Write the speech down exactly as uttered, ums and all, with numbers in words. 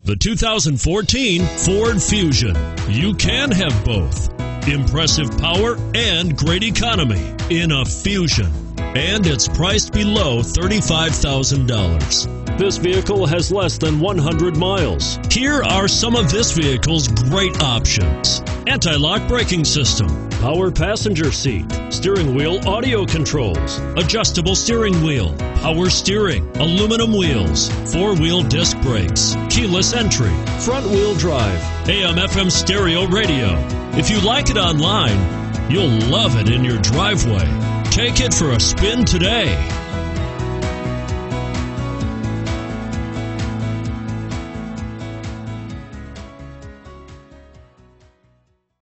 The two thousand fourteen Ford Fusion. You can have both. Impressive power and great economy in a Fusion. And it's priced below thirty-five thousand dollars. This vehicle has less than one hundred miles. Here are some of this vehicle's great options: anti-lock braking system, Power passenger seat, steering wheel audio controls, adjustable steering wheel, power steering, aluminum wheels, four-wheel disc brakes, keyless entry, front wheel drive, A M F M stereo radio. If you like it online, you'll love it in your driveway. Take it for a spin today.